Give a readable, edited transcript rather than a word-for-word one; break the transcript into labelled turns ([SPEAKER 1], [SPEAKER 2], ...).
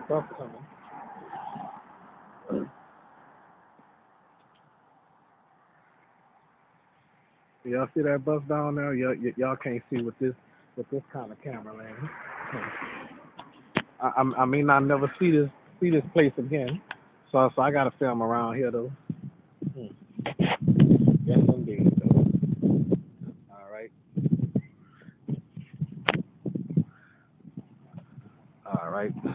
[SPEAKER 1] bus coming. Y'all see that bus down there? Y'all can't see with this kind of camera, man. I mean I never see this place again. So I gotta film around here though. Hmm. Yes indeed though. All right. All right.